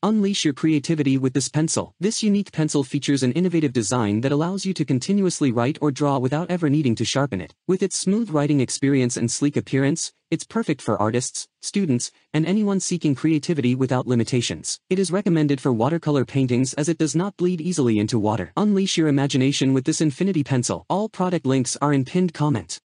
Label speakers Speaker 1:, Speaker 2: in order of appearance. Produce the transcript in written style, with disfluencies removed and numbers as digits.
Speaker 1: Unleash your creativity with this pencil. This unique pencil features an innovative design that allows you to continuously write or draw without ever needing to sharpen it. With its smooth writing experience and sleek appearance, it's perfect for artists, students, and anyone seeking creativity without limitations. It is recommended for watercolor paintings as it does not bleed easily into water. Unleash your imagination with this infinity pencil. All product links are in pinned comment.